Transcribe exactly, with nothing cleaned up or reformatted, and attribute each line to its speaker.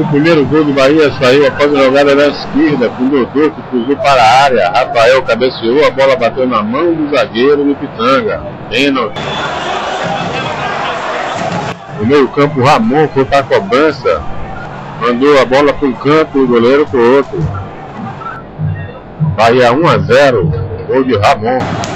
Speaker 1: O primeiro gol do Bahia saiu após a jogada da esquerda, com o Dodô que cruzou para a área. Rafael cabeceou, a bola bateu na mão do zagueiro do Pitanga. Pênalti. No meio campo, Ramon foi para a cobrança. Mandou a bola para um canto e o goleiro para o outro. Bahia um a zero. Gol de Ramon.